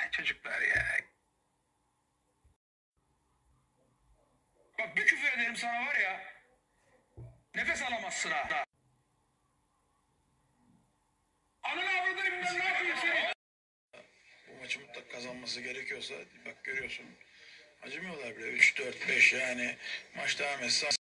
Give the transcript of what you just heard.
çocuklar ya. Bak bir küfür ederim sana var ya. Nefes alamazsın ha. Ananı avradını bilmem ne yapayım seni. Bu maçı mutlaka kazanması gerekiyorsa bak görüyorsun. Acımıyorlar bile 3-4-5 yani maç devam etse